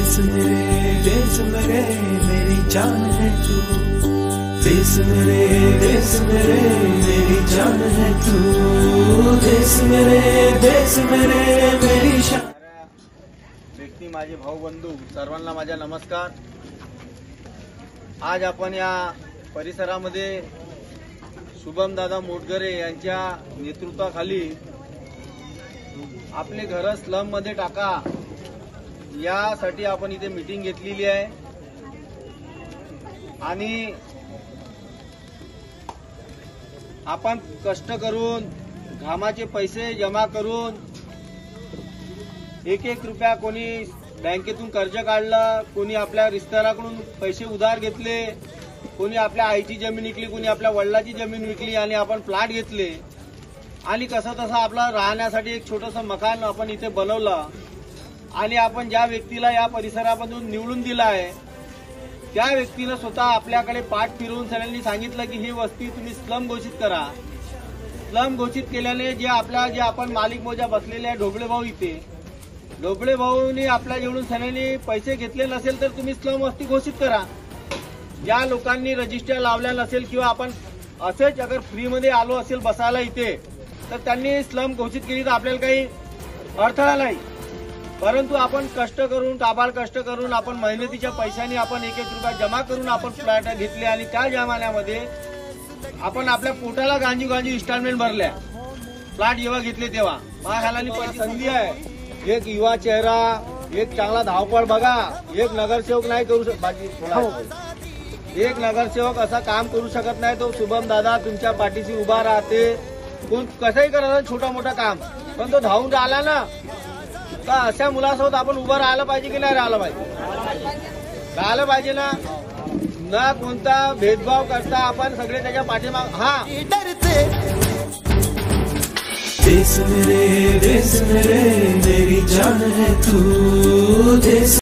देश मेरे मेरी जान है तू, देश मेरे मेरी जान है तू, देश मेरे मेरी शान। व्यक्ती माझे भाऊ बंधू सर्वांना माझा नमस्कार। आज आपण या परिसरामध्ये शुभम दादा मोटघरे यांच्या नेतृत्वाखाली आपले घर स्लम मध्ये टाका यासाठी आपण इथे मीटिंग घेतलेली आहे आणि आपण कष्ट करून घामाचे पैसे जमा करून एक रुपया कोणी बँकेतून कर्ज काढलं, कोणी आपल्या रिश्तेदाराकडून पैसे उधार घेतले, कोणी आपल्या आईची जमीन विकली, कोणी आपल्या वडिलाची जमीन विकली आणि आपण प्लॉट घेतले आणि कसं तसं आपला राहण्यासाठी एक छोटंसं मकान आपण इथे बनवलं आणि आपण ज्या व्यक्तीला या परिसरामधून निवडून दिला आहे त्या व्यक्तीनं स्वतः आपल्याकडे पाठ फिरवून सगळ्यांनी सांगितलं की ही वस्ती तुम्ही स्लम घोषित करा। स्लम घोषित केल्याने जे आपण मालिक मोजा बसलेले आहे ढोबळे भाऊ, इथे ढोबळे भाऊनी आपल्या जेवढून सगळ्यांनी पैसे घेतले नसेल तर तुम्ही स्लम वस्ती घोषित करा। ज्या लोकांनी रजिस्टर लावल्या नसेल किंवा आपण असेच अगर फ्रीमध्ये आलो असेल बसायला इथे तर त्यांनी स्लम घोषित केली तर आपल्याला काही अडथळा नाही, परंतु आपण कष्ट करून काबाड कष्ट करून आपण मेहनतीच्या पैशांनी आपण एक रुपया जमा करून आपण फ्लॅट घेतले आणि त्या जमान्यामध्ये आपण आपल्या पोटाला गांजी इन्स्टॉलमेंट भरल्या। फ्लॅट जेव्हा घेतले तेव्हा महाखालानी संधी आहे, एक युवा चेहरा, एक चांगला धावपळ बघा, एक नगरसेवक नाही करू एक नगरसेवक असा काम करू शकत नाही, तो शुभम दादा तुमच्या पाठीशी उभा राहते। कोण कसंही करा छोटा मोठा काम, पण तो धावून आला ना तर अशा मुलासोबत आपण उभं राहायला पाहिजे की नाही राहायला पाहिजे ना न कोणता भेदभाव करता आपण सगळे त्याच्या पाठीमाग देश मेरे मेरी जान है तू, देश